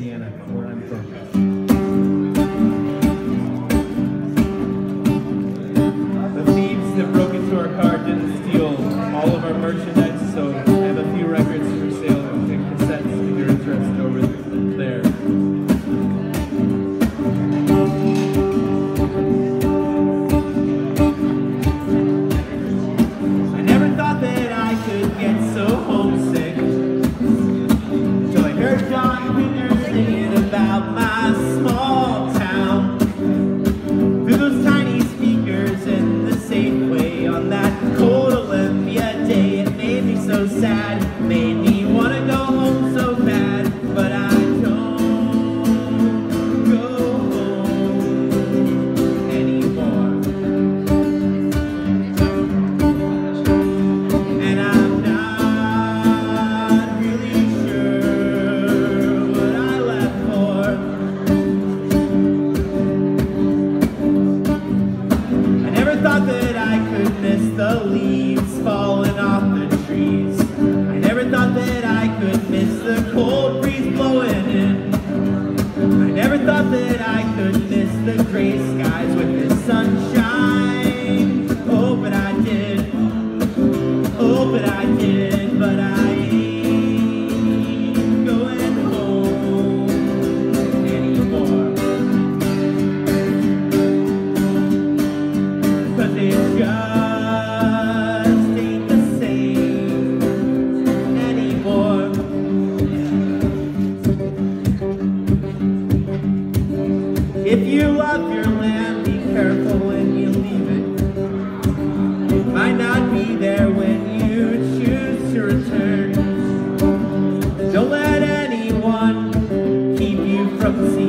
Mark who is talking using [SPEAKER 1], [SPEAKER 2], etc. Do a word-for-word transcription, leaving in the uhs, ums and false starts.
[SPEAKER 1] Indiana, where I'm from. The thieves that broke into our car didn't steal all of our merchandise, so I have a few records for sale and cassettes if you're interested over there. I never thought that I could get so homesick until I heard John Finger singing about my small town through those tiny speakers in the Safeway on that cold Olympia day. It made me so sad, made me want to go home so bad, but I don't go home anymore. And I'm not really sure what I left for. I never thought that I could miss the leaves falling off the trees. I never thought that I could miss the cold breeze blowing in. I never thought that I could miss the gray skies with the sunshine. Oh, but I did. Oh, but I did. But I ain't going home anymore. 'Cause it just ain't the same anymore. If you love your land, be careful when you leave it. It might not be there when you choose to return. Don't let anyone keep you from seeing